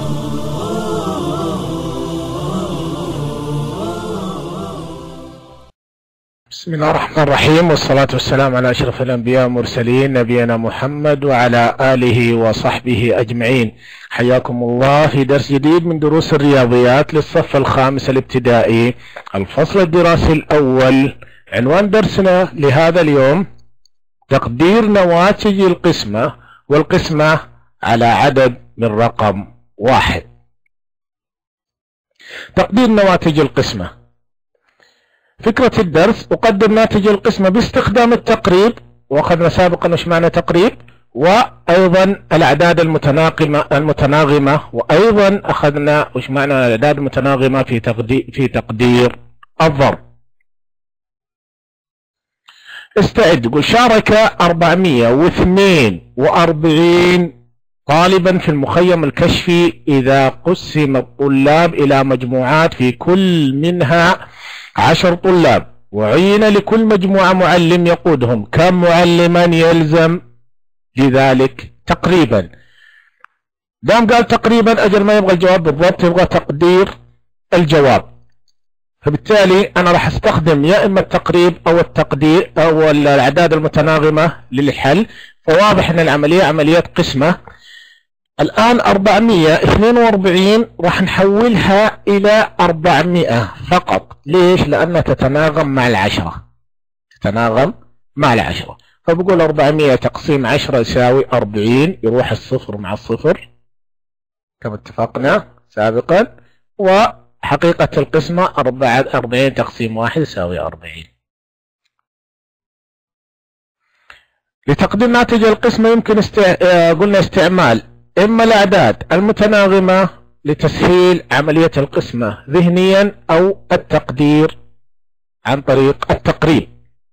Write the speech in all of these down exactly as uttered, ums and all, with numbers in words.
بسم الله الرحمن الرحيم، والصلاة والسلام على أشرف الأنبياء والمرسلين نبينا محمد وعلى آله وصحبه أجمعين. حياكم الله في درس جديد من دروس الرياضيات للصف الخامس الابتدائي الفصل الدراسي الأول. عنوان درسنا لهذا اليوم تقدير نواتج القسمة والقسمة على عدد من رقم واحد. تقدير نواتج القسمة. فكرة الدرس: أقدر ناتج القسمة باستخدام التقريب، وأخذنا سابقا وش معنى تقريب، وأيضا الأعداد المتناغمة المتناغمة وأيضا أخذنا وش معنى الأعداد المتناغمة في تقدير في تقدير الضرب. استعد. يقول: شارك أربعمئة واثنين وأربعين طالبا في المخيم الكشفي إذا قسم الطلاب إلى مجموعات في كل منها عشر طلاب، وعين لكل مجموعة معلم يقودهم. كم معلما يلزم لذلك تقريبا؟ دام قال تقريبا أجل ما يبغى الجواب بالضبط، يبغى تقدير الجواب. فبالتالي أنا راح أستخدم يا إما التقريب أو التقدير أو الأعداد المتناغمة للحل. فواضح أن العملية عملية قسمة. الآن أربعمئة واثنين وأربعين راح نحولها إلى أربعمئة فقط. ليش؟ لأنها تتناغم مع العشرة تتناغم مع العشرة. فبقول أربعمئة تقسيم عشرة يساوي أربعين، يروح الصفر مع الصفر كما اتفقنا سابقا. وحقيقة القسمة أربعين تقسيم واحد يساوي أربعين. لتقدير ناتج القسمة يمكن استع... قلنا استعمال إما الأعداد المتناغمة لتسهيل عملية القسمة ذهنيا، أو التقدير عن طريق التقريب.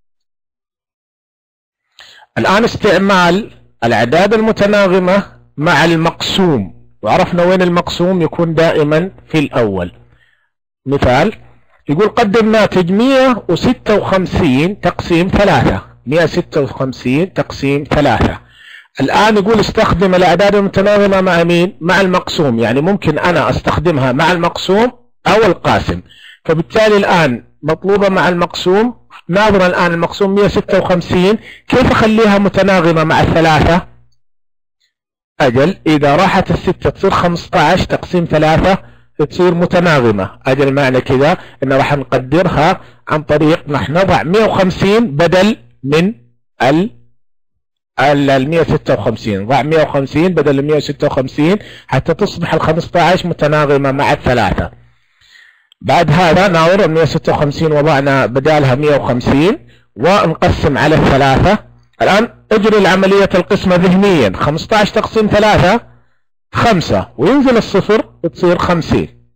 الآن استعمال الأعداد المتناغمة مع المقسوم، وعرفنا وين المقسوم يكون دائما في الأول. مثال: يقول قدر ناتج مئة وستة وخمسين تقسيم ثلاثة. مئة وستة وخمسين تقسيم ثلاثة. الآن يقول استخدم الأعداد المتناغمة مع مين؟ مع المقسوم. يعني ممكن أنا أستخدمها مع المقسوم أو القاسم. فبالتالي الآن مطلوبة مع المقسوم. ناظر الآن المقسوم مئة وستة وخمسين، كيف أخليها متناغمة مع الثلاثة؟ أجل إذا راحت الستة تصير خمسة عشر تقسيم ثلاثة تصير متناغمة. أجل معنى كذا إن راح نقدرها عن طريق نحن نضع مئة وخمسين بدل من ال ال مئة وستة وخمسين. ضع مئة وخمسين بدل مئة وستة وخمسين حتى تصبح ال خمسة عشر متناغمة مع الثلاثة. بعد هذا ناظر ال مئة وستة وخمسين وضعنا بدالها مئة وخمسين ونقسم على الثلاثة. الآن اجري العملية القسمة ذهنيا. خمسة عشر تقسيم ثلاثة خمسة، وينزل الصفر تصير خمسين.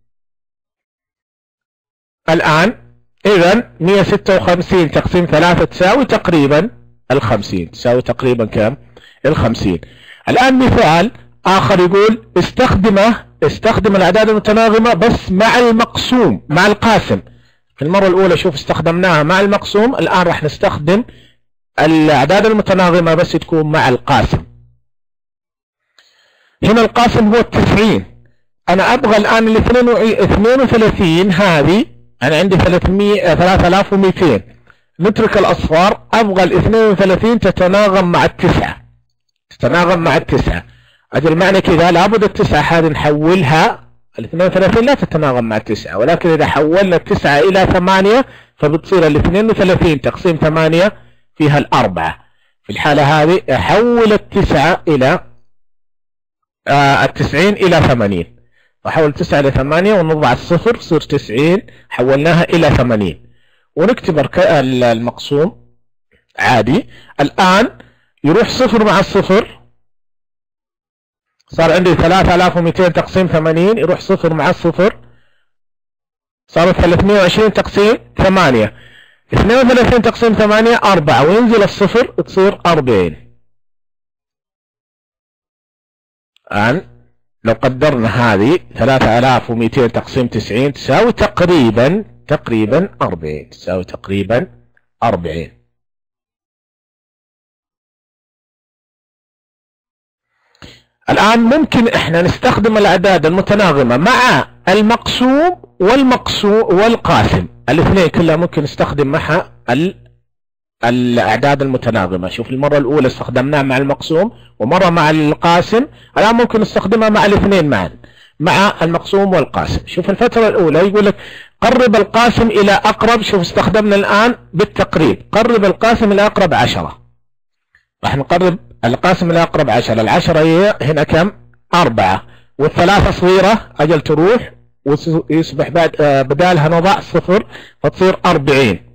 الآن إذا مئة وستة وخمسين تقسيم ثلاثة تساوي تقريبا الخمسين. تساوي تقريبا كم؟ الخمسين. الآن مثال آخر يقول استخدمه استخدم الأعداد المتناغمة بس مع المقسوم مع القاسم. في المرة الأولى شوف استخدمناها مع المقسوم، الآن راح نستخدم الأعداد المتناغمة بس تكون مع القاسم. هنا القاسم هو التسعين. أنا أبغى الآن الاثنين وثلاثين هذه، أنا عندي ثلاثمئة ثلاثة آلاف ومئتين، نترك الأصفار. أبغى الاثنين وثلاثين تتناغم مع التسعة تتناغم مع التسعة. أجل معنى كذا لابد التسعة هذه نحولها. الاثنين وثلاثين لا تتناغم مع التسعة، ولكن إذا حولنا التسعة إلى ثمانية فبتصير الاثنين وثلاثين تقسيم ثمانية فيها الأربعة. في الحالة هذه أحول التسعة إلى آه التسعين إلى ثمانين. أحول تسعة إلى ثمانية ونضع الصفر تصير تسعين، حولناها إلى ثمانين ونكتب المقسوم عادي. الآن يروح صفر مع الصفر، صار عندي ثلاثة آلاف ومئتين تقسيم ثمانين، يروح صفر مع الصفر صار ثلاثمئة وعشرين تقسيم ثمانية. اثنين وثلاثين تقسيم ثمانية أربعة، وينزل الصفر تصير أربعين. الآن لو قدرنا هذه ثلاثة آلاف ومئتين تقسيم تسعين تساوي تقريبا تقريبا أربعين. تساوي تقريبا أربعين. الآن ممكن احنا نستخدم الأعداد المتناغمة مع المقسوم والمقسوم والقاسم، الاثنين كلها ممكن نستخدم معها الأعداد المتناغمة. شوف المرة الأولى استخدمناها مع المقسوم ومرة مع القاسم، الآن ممكن نستخدمها مع الاثنين معا، مع المقسوم والقاسم. شوف الفترة الأولى يقول لك قرب القاسم إلى أقرب، شوف استخدمنا الآن بالتقريب، قرب القاسم إلى أقرب عشرة، راح نقرب القاسم إلى أقرب عشرة، العشرة هي هنا كم؟ أربعة، والثلاثة صغيرة أجل تروح ويصبح بعد بدالها نضع صفر فتصير أربعين،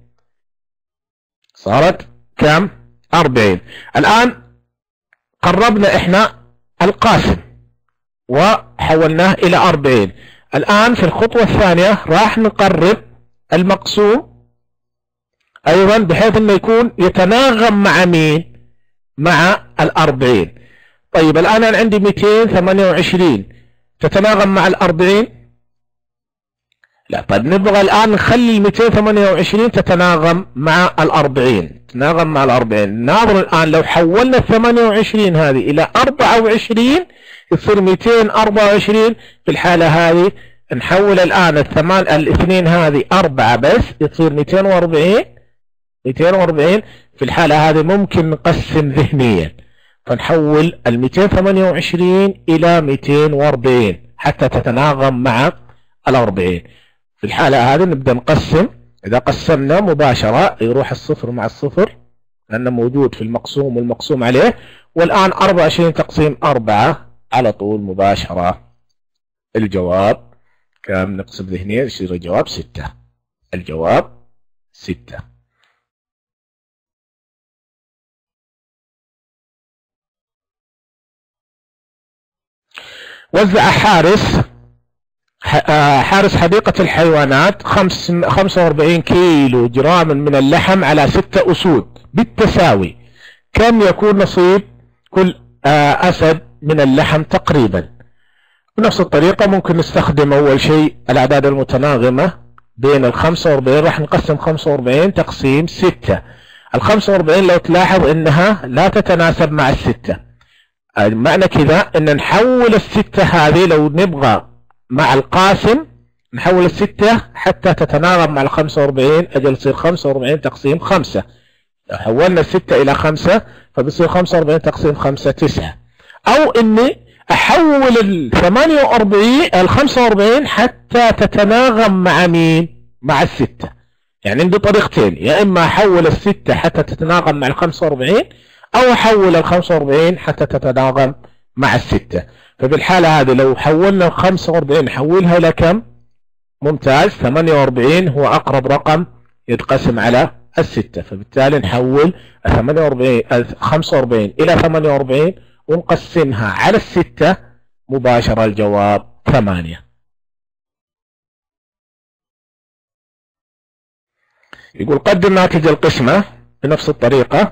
صارت كم؟ أربعين. الآن قربنا إحنا القاسم وحولناه إلى أربعين، الآن في الخطوة الثانية راح نقرب المقسوم أيضا بحيث أنه يكون يتناغم مع مين؟ مع الأربعين. طيب الآن أنا عندي مئتين وثمانية وعشرين تتناغم مع الأربعين؟ لا. طيب نبغى الآن نخلي ال مئتين وثمانية وعشرين تتناغم مع الأربعين، تتناغم مع الأربعين. ناظر الآن لو حولنا ال ثمانية وعشرين هذه إلى أربعة وعشرين يصير مئتين وأربعة وعشرين، في الحالة هذه نحول الآن الثمان الاثنين هذه أربعة بس يصير مئتين وأربعين، مئتين وأربعين. في الحالة هذه ممكن نقسم ذهنيا فنحول ال مئتين وثمانية وعشرين إلى مئتين وأربعين حتى تتناغم مع الأربعين. في الحالة هذه نبدأ نقسم، إذا قسمنا مباشرة يروح الصفر مع الصفر لأنه موجود في المقسوم والمقسوم عليه، والآن أربعة وعشرين تقسيم أربعة على طول مباشرة الجواب كم؟ نقسم ذهنيا يصير الجواب ستة، الجواب ستة. وزع حارس حارس حديقة الحيوانات خمسة وأربعين كيلو جرام من اللحم على ستة أسود بالتساوي، كم يكون نصيب كل أسد من اللحم تقريبا؟ بنفس الطريقة ممكن نستخدم أول شيء الأعداد المتناغمة بين ال خمسة وأربعين، راح نقسم خمسة وأربعين تقسيم ستة. ال خمسة وأربعين لو تلاحظ إنها لا تتناسب مع الستة، معنى كذا ان نحول الستة هذه لو نبغى مع القاسم نحول الستة حتى تتناغم مع الخمسة وأربعين، اجل تصير خمسة وأربعين تقسيم خمسة. لو حولنا الستة الى خمسة فبصير خمسة وأربعين تقسيم خمسة تسعة. او اني احول ال ثمانية وأربعين ال خمسة وأربعين حتى تتناغم مع مين؟ مع الستة. يعني عندي طريقتين، يا اما احول الستة حتى تتناغم مع ال خمسة وأربعين او احول ال خمسة وأربعين حتى تتناغم مع الستة. فبالحالة هذه لو حولنا ال خمسة وأربعين نحولها الى كم؟ ممتاز، ثمانية وأربعين هو اقرب رقم يتقسم على الستة، فبالتالي نحول ثمانية وأربعين خمسة وأربعين الى ثمانية وأربعين ونقسمها على الستة مباشرة الجواب ثمانية. يقول قدم ناتج القسمة بنفس الطريقة.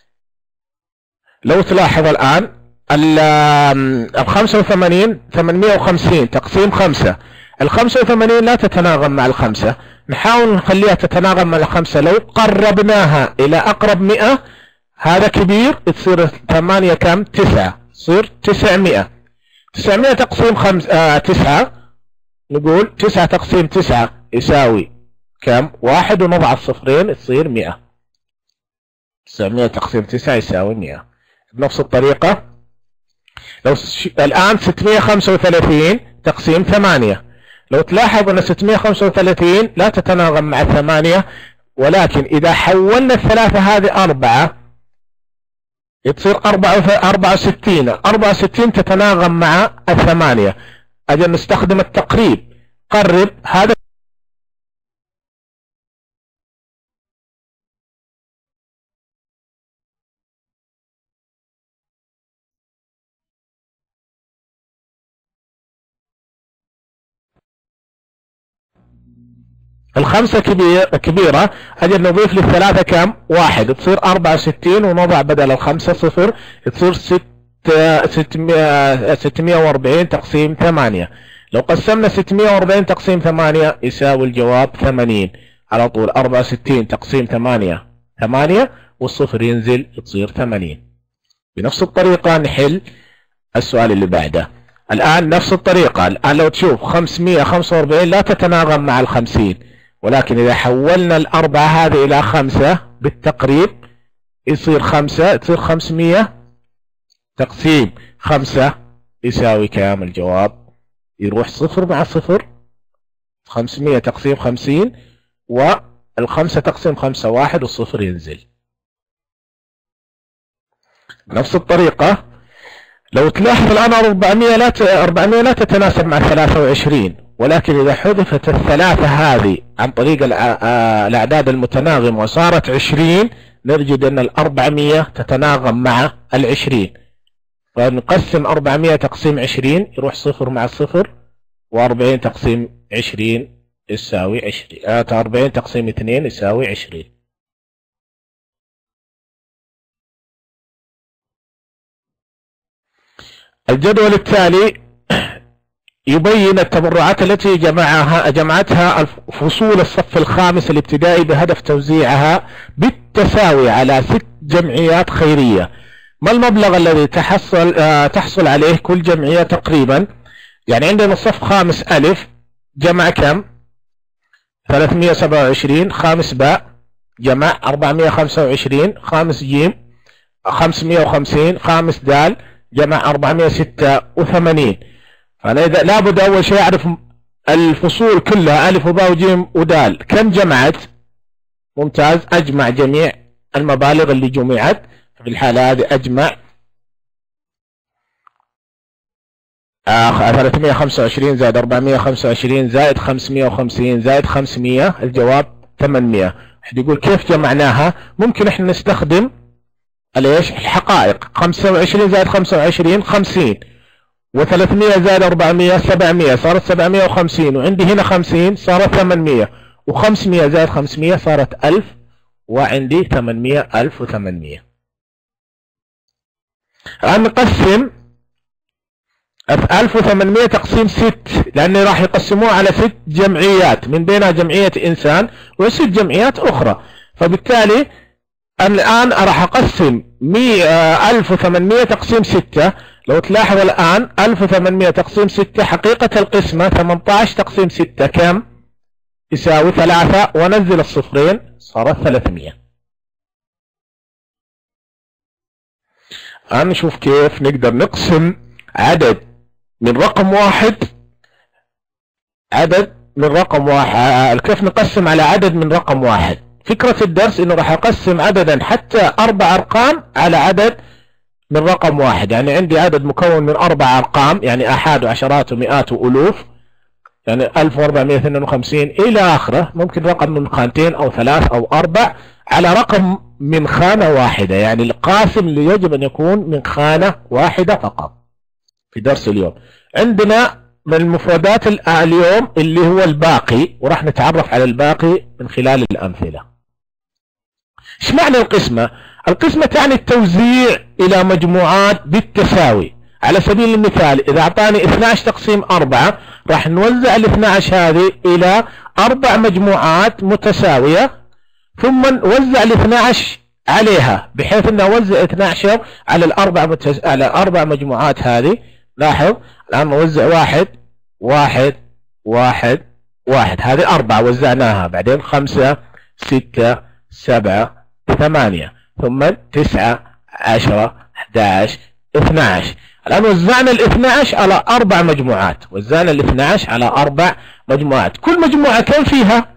لو تلاحظ الآن ال خمسة وثمانين ثمانمئة وخمسين تقسيم خمسة، ال خمسة وثمانين لا تتناغم مع الخمسة، نحاول نخليها تتناغم مع الخمسة. لو قربناها إلى أقرب مئة هذا كبير تصير ثمانية كم؟ تسعة، تصير تسعمئة. تسعمئة تقسيم خمس آه تسعة، نقول تسعة تقسيم تسعة يساوي كم؟ واحد ونضع الصفرين تصير مئة. تسعمئة تقسيم تسعة يساوي مئة. بنفس الطريقة لو ش... الآن ستمئة وخمسة وثلاثين تقسيم ثمانية، لو تلاحظ أن ستمئة وخمسة وثلاثين لا تتناغم مع ثمانية، ولكن إذا حولنا الثلاثة هذه أربعة يصير أربعة وستين، أربعة وستين تتناغم مع الثمانية. أجل نستخدم التقريب، قرب هذا الخمسة كبير كبيرة، أجل نضيف للثلاثة كم؟ واحد، تصير أربعة وستين ونضع بدل الخمسة صفر تصير ستمئة وأربعين تقسيم ثمانية. لو قسمنا ستمئة وأربعين تقسيم ثمانية يساوي الجواب ثمانين على طول. أربعة وستين تقسيم ثمانية ثمانية والصفر ينزل تصير ثمانين. بنفس الطريقة نحل السؤال اللي بعده الآن نفس الطريقة. الآن لو تشوف خمسمائة وخمسة وأربعين لا تتناغم مع الخمسين، ولكن إذا حولنا الأربعة هذه إلى خمسة بالتقريب يصير خمسة، تصير خمسمائة تقسيم خمسة يساوي كام؟ الجواب يروح صفر مع صفر، خمسمائة تقسيم خمسين، والخمسة تقسيم خمسة واحد، والصفر ينزل. نفس الطريقة لو تلاحظ الآن أربعمائة لا أربعمائة لا تتناسب مع ثلاثة وعشرين، ولكن إذا حذفت الثلاثة هذه عن طريق الأعداد المتناغمة وصارت عشرين، نجد أن الأربعمائة تتناغم مع العشرين، فنقسم أربعمائة تقسيم عشرين يروح صفر مع صفر، وأربعين تقسيم عشرين يساوي عشرين، أربعين تقسيم اثنين يساوي عشرين. الجدول التالي يبين التبرعات التي جمعها جمعتها فصول الصف الخامس الابتدائي بهدف توزيعها بالتساوي على ست جمعيات خيرية. ما المبلغ الذي تحصل تحصل عليه كل جمعية تقريبا؟ يعني عندنا الصف خامس ألف جمع كم؟ ثلاثمائة وسبعة وعشرين، خامس باء جمع أربعمائة وخمسة وعشرين، خامس جيم خمسمائة وخمسين، خامس دال جمع أربعمائة وستة وثمانين. فأنا إذا لابد أول شيء أعرف الفصول كلها ألف وباء وجيم ودال كم جمعت. ممتاز، أجمع جميع المبالغ اللي جمعت. في الحالة هذه أجمع آه ثلاثمائة وخمسة وعشرين زائد أربعمائة وخمسة وعشرين زائد خمسمائة وخمسين زائد خمسمائة، الجواب ثمانمائة. أحد يقول كيف جمعناها؟ ممكن احنا نستخدم الايش؟ الحقائق. خمسة وعشرين زائد خمسة وعشرين خمسين، وثلاثمائة زائد أربعمائة سبعمائة، صارت سبعمائة وخمسين، وعندي هنا خمسين صارت ثمانمائة، وخمسمائة زائد خمسمائة صارت ألف، وعندي ثمانمائة ألف وثمانمائة. الآن نقسم ألف وثمانمائة تقسيم ست، لأن راح يقسموه على ست جمعيات من بينها جمعية إنسان وست جمعيات أخرى، فبالتالي الآن راح أقسم ألف وثمانمائة تقسيم ستة. لو تلاحظ الآن ألف وثمانمائة تقسيم ستة حقيقة القسمة ثمانية عشر تقسيم ستة كم؟ يساوي ثلاثة، ونزل الصفرين صارت ثلاثمائة. الآن نشوف كيف نقدر نقسم عدد من رقم واحد عدد من رقم واحد كيف نقسم على عدد من رقم واحد. فكرة الدرس انه راح اقسم عددا حتى اربع ارقام على عدد من رقم واحد. يعني عندي عدد مكون من اربع ارقام، يعني احاد وعشرات ومئات والوف، يعني ألف وأربعمائة واثنين وخمسين الى اخره. ممكن رقم من خانتين او ثلاث او اربع على رقم من خانة واحدة، يعني القاسم اللي يجب ان يكون من خانة واحدة فقط. في درس اليوم عندنا من المفردات اليوم اللي هو الباقي، وراح نتعرف على الباقي من خلال الامثلة. ايش معنى القسمة؟ القسمة تعني التوزيع الى مجموعات بالتساوي. على سبيل المثال اذا اعطاني اثني عشر تقسيم أربعة، راح نوزع ال اثني عشر هذه الى اربع مجموعات متساوية، ثم نوزع ال اثني عشر عليها، بحيث ان اوزع اثني عشر على الاربع متس... على اربع مجموعات هذه. لاحظ الان نوزع واحد واحد واحد واحد، هذه أربعة وزعناها، بعدين خمسة ستة سبعة ثمانية، ثم تسعة عشرة أحد عشر اثني عشر. الآن وزعنا الاثني عشر على أربع مجموعات، وزعنا الاثني عشر على أربع مجموعات. كل مجموعة كم فيها؟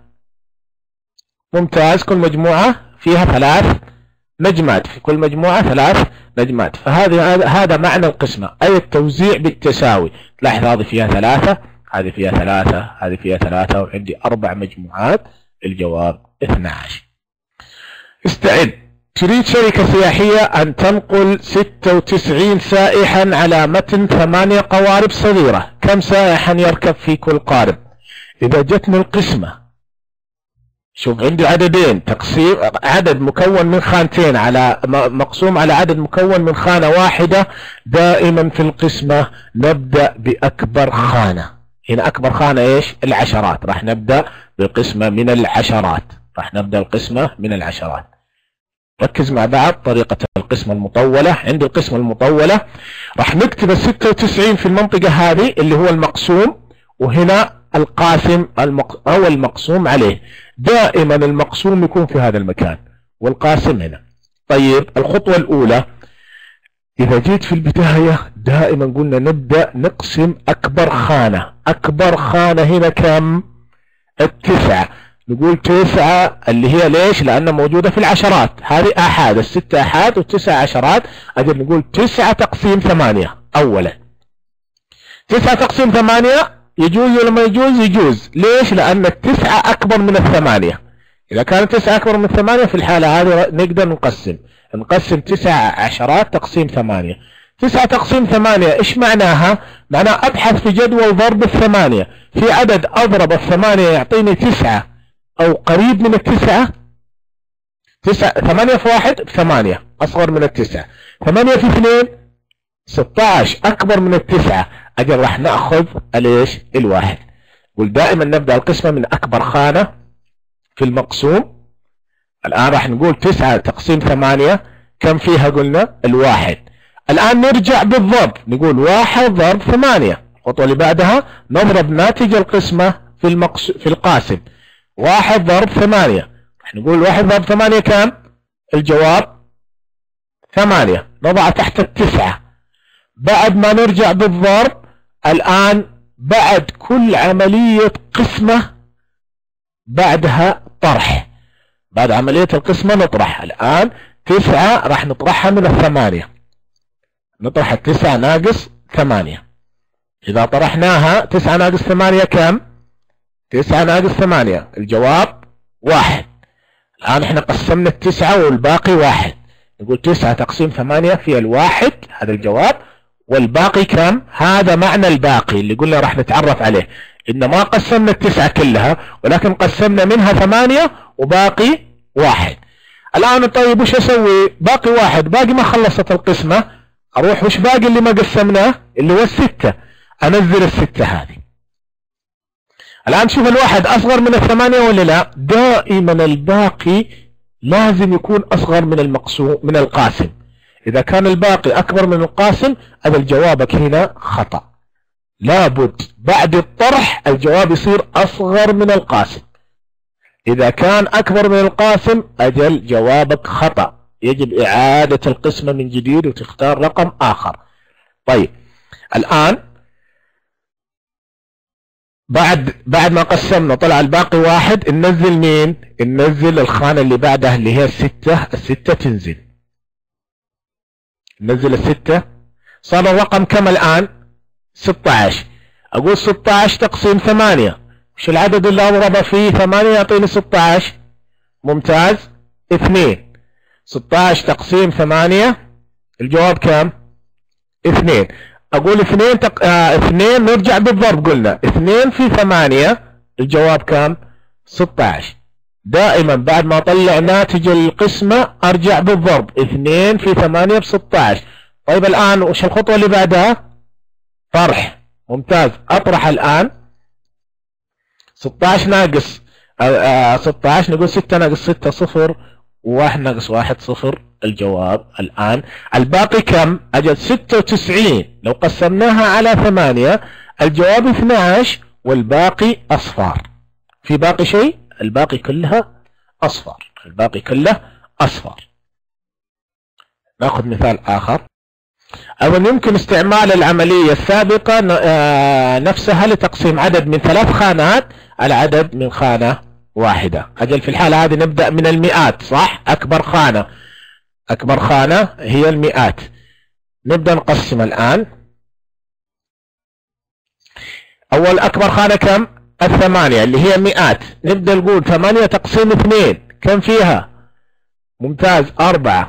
ممتاز، كل مجموعة فيها ثلاث نجمات، في كل مجموعة ثلاث نجمات. فهذا هذا معنى القسمة، أي التوزيع بالتساوي. تلاحظ هذه فيها ثلاثة، هذه فيها ثلاثة، هذه فيها ثلاثة، وعندي أربع مجموعات. الجواب اثني عشر. استعد. تريد شركة سياحية أن تنقل ستة وتسعين سائحا على متن ثمانية قوارب صغيرة، كم سائحا يركب في كل قارب؟ إذا جتني القسمة، شوف عندي عددين، تقسيم عدد مكون من خانتين على مقسوم على عدد مكون من خانة واحدة. دائما في القسمة نبدأ بأكبر خانة. هنا أكبر خانة إيش؟ العشرات. راح نبدأ بالقسمة من العشرات، راح نبدأ القسمة من العشرات. ركز مع بعض طريقة القسمة المطولة. عندي القسمة المطولة راح نكتب ال ستة وتسعين في المنطقة هذه اللي هو المقسوم، وهنا القاسم المق... أو المقسوم عليه. دائما المقسوم يكون في هذا المكان والقاسم هنا. طيب الخطوة الأولى إذا جيت في البداية دائما قلنا نبدأ نقسم أكبر خانة. أكبر خانة هنا كم؟ التسعة. نقول تسعة اللي هي ليش؟ لأنها موجودة في العشرات، هذه آحاد، الستة آحاد والتسعة عشرات. أجل نقول تسعة تقسيم ثمانية. أولا تسعة تقسيم ثمانية يجوز ولا ما يجوز؟ يجوز. ليش؟ لأن التسعة أكبر من الثمانية. إذا كانت تسعة أكبر من الثمانية في الحالة هذه نقدر نقسم نقسم تسعة عشرات تقسيم ثمانية. تسعة تقسيم ثمانية إيش معناها؟ معناها أبحث في جدول ضرب الثمانية في عدد أضرب الثمانية يعطيني تسعة أو قريب من التسعة. تسعة ثمانية في واحد بثمانية أصغر من التسعة. ثمانية في اثنين ستة عشر أكبر من التسعة. أجل راح نأخذ الإيش؟ الواحد. قل دائما نبدأ القسمة من أكبر خانة في المقسوم. الآن راح نقول تسعة تقسيم ثمانية كم فيها؟ قلنا الواحد. الآن نرجع بالضرب نقول واحد ضرب ثمانية. الخطوة اللي بعدها نضرب ناتج القسمة في المقس... في القاسم. واحد ضرب ثمانية راح نقول واحد ضرب ثمانية كم؟ الجواب ثمانية. نضع تحت التسعة. بعد ما نرجع بالضرب الآن بعد كل عملية قسمة بعدها طرح. بعد عملية القسمة نطرح. الآن تسعة راح نطرحها من الثمانية. نطرح التسعة ناقص ثمانية. إذا طرحناها تسعة ناقص ثمانية كم؟ تسعة ناقص ثمانية الجواب واحد. الآن احنا قسمنا التسعة والباقي واحد. نقول تسعة تقسيم ثمانية في الواحد هذا الجواب، والباقي كم؟ هذا معنى الباقي اللي قلنا راح نتعرف عليه. إن ما قسمنا التسعة كلها ولكن قسمنا منها ثمانية وباقي واحد. الآن طيب وش أسوي؟ باقي واحد، باقي ما خلصت القسمة. أروح وش باقي اللي ما قسمناه؟ اللي هو الستة. أنزل الستة هذه. الآن شوف الواحد أصغر من الثمانية ولا لا؟ دائما الباقي لازم يكون أصغر من المقسوم من القاسم. إذا كان الباقي أكبر من القاسم هذا جوابك هنا خطأ. لابد بعد الطرح الجواب يصير أصغر من القاسم. إذا كان أكبر من القاسم أجل جوابك خطأ، يجب إعادة القسمة من جديد وتختار رقم آخر. طيب الآن بعد بعد ما قسمنا طلع الباقي واحد، ننزل مين؟ ننزل الخانة اللي بعدها اللي هي الستة. الستة تنزل. ننزل الستة. صار الرقم كم الآن؟ ستة عشر. أقول ستة عشر تقسيم ثمانية. وش العدد اللي أضربه فيه ثمانية يعطيني ستة عشر؟ ممتاز. اثنين. ستة عشر تقسيم ثمانية الجواب كم؟ اثنين. أقول اثنين تق... آه اثنين نرجع بالضرب. قلنا اثنين في ثمانية الجواب كم؟ ستة عشر. دائما بعد ما أطلع ناتج القسمة أرجع بالضرب. اثنين في ثمانية بستة عشر. طيب الآن وش الخطوة اللي بعدها؟ طرح. ممتاز. أطرح الآن ستة عشر ناقص آه ستة عشر نقول ستة ناقص ستة صفر، وواحد ناقص واحد صفر. الجواب الآن الباقي كم؟ أجل ستة وتسعين لو قسمناها على ثمانية الجواب اثني عشر والباقي أصفار. في باقي شيء؟ الباقي كلها أصفار. الباقي كله أصفار. نأخذ مثال آخر. أولا يمكن استعمال العملية السابقة نفسها لتقسيم عدد من ثلاث خانات على عدد من خانة واحدة. أجل في الحالة هذه نبدأ من المئات، صح؟ أكبر خانة أكبر خانة هي المئات. نبدأ نقسم الآن. أول أكبر خانة كم؟ الثمانية اللي هي مئات. نبدأ نقول ثمانية تقسيم اثنين كم فيها؟ ممتاز. أربعة.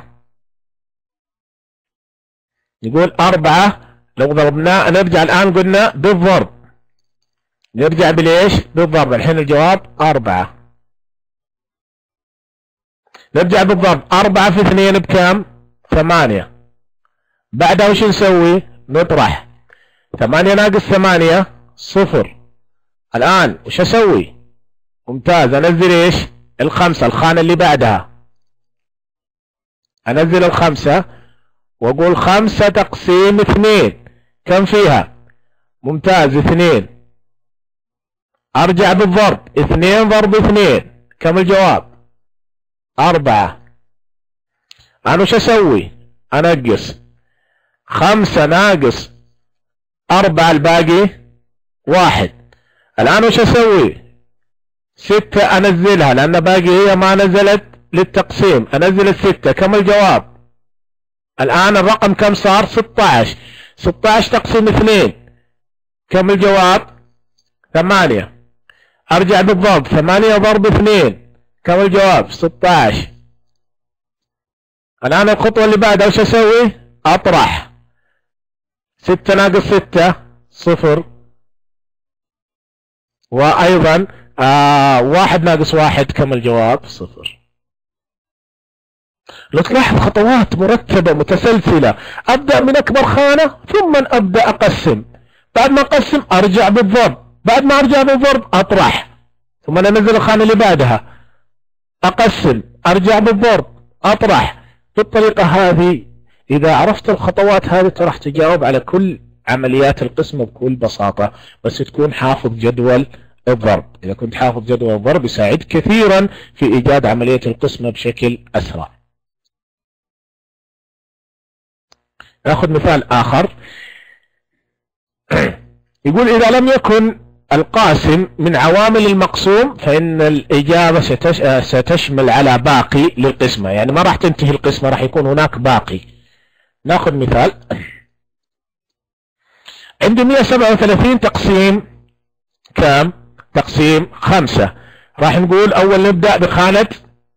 نقول أربعة لو ضربناه نرجع الآن قلنا بالضرب. نرجع بالإيش؟ بالضرب. الحين الجواب أربعة. نرجع بالضرب. أربعة في اثنين بكم؟ ثمانية. بعدها وش نسوي؟ نطرح. ثمانية ناقص ثمانية صفر. الآن وش أسوي؟ ممتاز. أنزل إيش؟ الخمسة الخانة اللي بعدها. انزل الخمسة واقول خمسة تقسيم اثنين، كم فيها؟ ممتاز اثنين. ارجع بالضرب، اثنين ضرب اثنين، كم الجواب؟ اربعة. انا وش اسوي؟ انقص خمسة ناقص اربعة الباقي واحد. الان وش اسوي؟ ستة انزلها لان باقي هي ما نزلت للتقسيم، انزل الستة، كم الجواب؟ الان الرقم كم صار؟ ستة عشر. ستة عشر تقسيم اثنين، كم الجواب؟ ثمانية. ارجع بالضرب، ثمانية ضرب اثنين، كم الجواب؟ ستة عشر. الان الخطوة اللي بعدها وش اسوي؟ اطرح ستة ناقص ستة صفر، وايضا آه واحد ناقص واحد، كم الجواب؟ صفر. لو تلاحظ خطوات مرتبة متسلسلة، ابدأ من اكبر خانة ثم ابدأ اقسم، بعد ما اقسم ارجع بالضرب، بعد ما ارجع بالضرب اطرح، ثم انزل الخانة اللي بعدها اقسم، ارجع بالضرب، اطرح. بالطريقة هذه اذا عرفت الخطوات هذه راح تجاوب على كل عمليات القسم بكل بساطة، بس تكون حافظ جدول الضرب. اذا كنت حافظ جدول الضرب يساعد كثيرا في ايجاد عملية القسمة بشكل اسرع. ناخذ مثال اخر. يقول اذا لم يكن القاسم من عوامل المقسوم فان الاجابة ستش... ستشمل على باقي للقسمة، يعني ما راح تنتهي القسمة، راح يكون هناك باقي. ناخذ مثال. عندي مئة وسبعة وثلاثين تقسيم كم؟ تقسيم خمسة. راح نقول اول نبدأ بخانة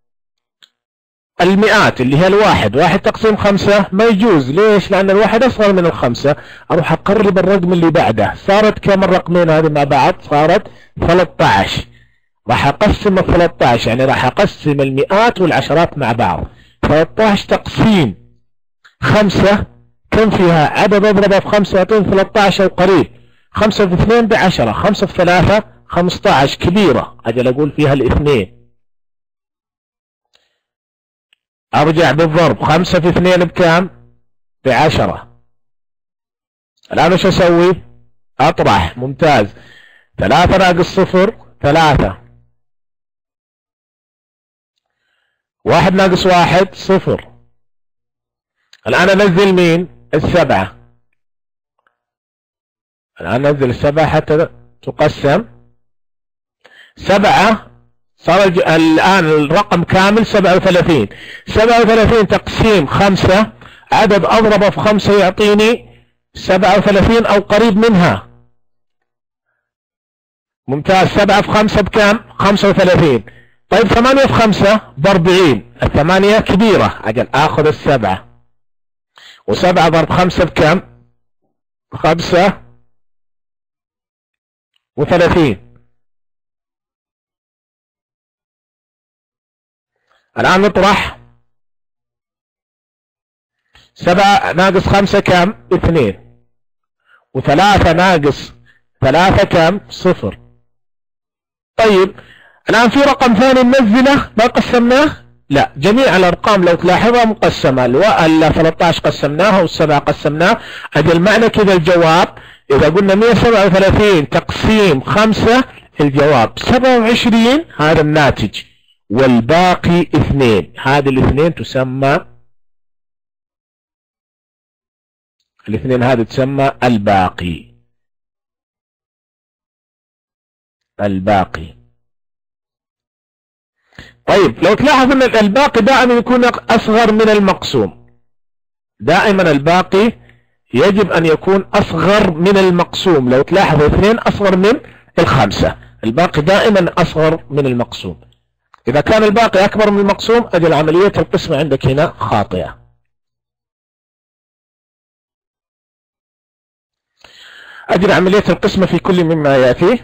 المئات اللي هي الواحد. واحد تقسيم خمسة ما يجوز، ليش؟ لان الواحد اصغر من الخمسة. اروح اقرب الرقم اللي بعده، صارت كم الرقمين هذه مع بعض؟ صارت ثلاثة عشر. راح اقسم ال ثلاثة عشر، يعني راح اقسم المئات والعشرات مع بعض. ثلاثة عشر تقسيم خمسة، كم فيها؟ عدد اضربه في خمسة يعطيني ثلاثة عشر وقريب. خمسة في اثنين بعشرة، خمسة في ثلاثة خمسة عشر، كبيرة، اجل اقول فيها الاثنين. ارجع بالضرب، خمسة في اثنين بكام؟ بعشرة. الان وش اسوي؟ اطرح، ممتاز. ثلاثة ناقص صفر ثلاثة، واحد ناقص واحد صفر. الان انزل مين؟ السبعة. الان انزل السبعة حتى تقسم. سبعة صار الآن الرقم كامل سبعة وثلاثين. سبعة وثلاثين تقسيم خمسة، عدد أضربه في خمسة يعطيني سبعة وثلاثين أو قريب منها. ممتاز. سبعة في خمسة بكام؟ خمسة وثلاثين. طيب ثمانية في خمسة بأربعين. الثمانية كبيرة، أجل آخذ السبعة. وسبعة ضرب خمسة بكام؟ خمسة وثلاثين. الآن نطرح. سبعة ناقص خمسة كم؟ اثنين. وثلاثة ناقص ثلاثة كم؟ صفر. طيب الآن في رقم ثاني ننزله ما قسمناه؟ لا، جميع الأرقام لو تلاحظها مقسمة. ال ثلاثة عشر قسمناها والسبعة قسمناه. أجل معنى كذا الجواب إذا قلنا مئة وسبعة وثلاثين تقسيم خمسة، الجواب سبعة وعشرين، هذا الناتج، والباقي اثنين. هذه الاثنين تسمى الاثنين هذه تسمى الباقي. الباقي. طيب لو تلاحظ ان الباقي دائما يكون اصغر من المقسوم. دائما الباقي يجب ان يكون اصغر من المقسوم. لو تلاحظ اثنين اصغر من الخمسة، الباقي دائما اصغر من المقسوم. إذا كان الباقي أكبر من المقسوم أجل عملية القسمة عندك هنا خاطئة. أجل عملية القسمة في كل مما يأتي.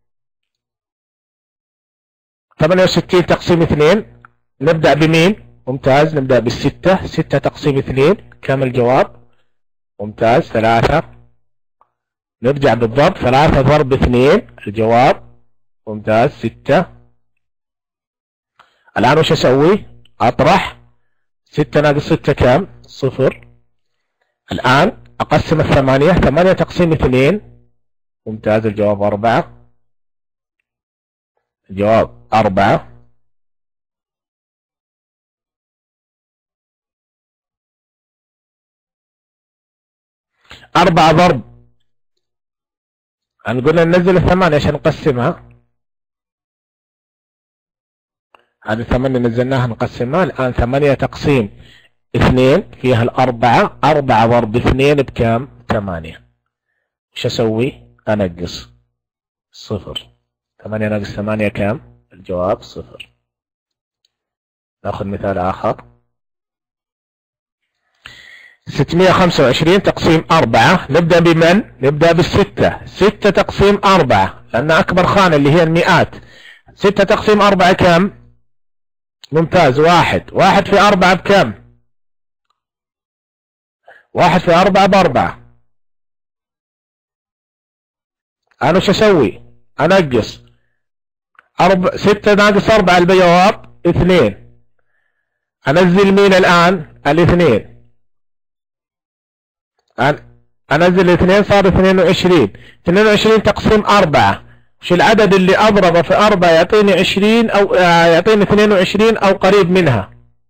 ثمانية وستين تقسيم اثنين، نبدأ بمين؟ ممتاز، نبدأ بالستة. ستة تقسيم اثنين، كم الجواب؟ ممتاز، ثلاثة. نرجع بالضرب، ثلاثة ضرب اثنين، الجواب ممتاز، ستة. الآن وش أسوي؟ أطرح. ستة ناقص ستة كام؟ صفر. الآن أقسم الثمانية، ثمانية تقسيم اثنين، ممتاز، الجواب أربعة، الجواب أربعة. أربعة ضرب، قلنا ننزل الثمانية عشان نقسمها، هذه ثمانية نزلناها نقسمها. الآن ثمانية تقسيم اثنين فيها الأربعة، أربعة ضرب اثنين بكام؟ ثمانية. وش أسوي؟ أنقص صفر. ثمانية ناقص ثمانية كام؟ الجواب صفر. ناخذ مثال آخر. ستمائة وخمسة وعشرين تقسيم أربعة، نبدأ بمن؟ نبدأ بالستة. ستة تقسيم أربعة لأن أكبر خانة اللي هي المئات. ستة تقسيم أربعة كام؟ ممتاز، واحد. واحد في أربعة بكام؟ واحد في أربعة بأربعة. أنا وش أسوي؟ أنقص أربع، ستة ناقص أربعة الجواب اثنين. أنزل مين الآن؟ الاثنين. أنزل الاثنين صار اثنين وعشرين. اثنين وعشرين تقسيم أربعة، وش العدد اللي أضربه في أربعة يعطيني عشرين أو يعطيني اثنين وعشرين أو قريب منها؟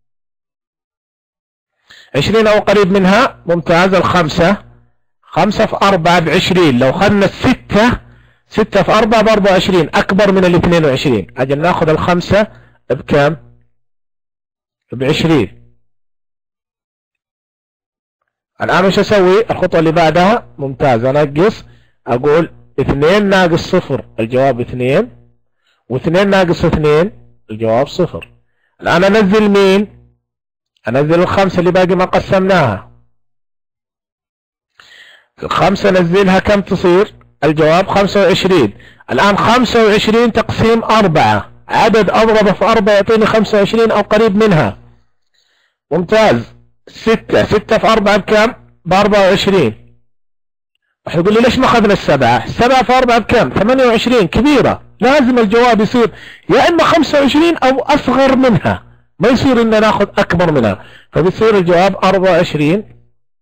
عشرين أو قريب منها، ممتاز. الخمسة، خمسة في أربعة بعشرين. لو خدنا الستة، ستة في أربعة بأربعة وعشرين، أكبر من الاثنين وعشرين. أجل ناخذ الخمسة بكام؟ بعشرين. الآن وش أسوي؟ الخطوة اللي بعدها، ممتاز، أنقص، أقول اثنين ناقص صفر الجواب اثنين، واثنين ناقص اثنين الجواب صفر. الآن أنزل مين؟ أنزل الخمسة اللي باقي ما قسمناها. الخمسة نزلها كم تصير؟ الجواب خمسة وعشرين. الآن خمسة وعشرين تقسيم أربعة، عدد أضربه في أربعة يعطيني خمسة وعشرين أو قريب منها. ممتاز. ستة، ستة في أربعة بكم؟ بأربعة وعشرين. راح يقول لي ليش ما أخذنا السبعة؟ السبعة في أربعة بكم؟ ثمانية وعشرين، كبيرة، لازم الجواب يصير يا إما خمسة وعشرين أو أصغر منها، ما يصير إن ناخذ أكبر منها، فبيصير الجواب أربعة وعشرين.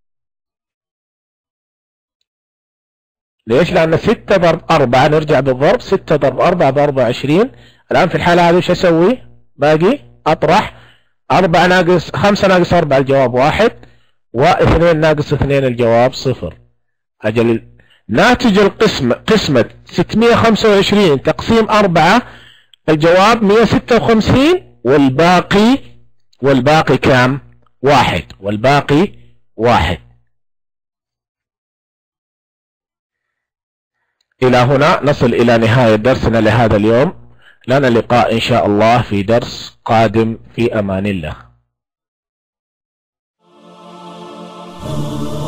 ليش؟ لأن ستة ضرب أربعة، نرجع بالضرب، ستة ضرب أربعة بأربعة وعشرين. الآن في الحالة هذه وش أسوي؟ باقي أطرح، أربعة ناقص خمسة ناقص أربعة الجواب واحد، واثنين ناقص اثنين الجواب صفر. أجل ناتج القسمة، قسمة ستمائة وخمسة وعشرين تقسيم أربعة، الجواب مئة وستة وخمسين، والباقي والباقي كام؟ واحد، والباقي واحد. إلى هنا نصل إلى نهاية درسنا لهذا اليوم. لنا لقاء إن شاء الله في درس قادم، في أمان الله.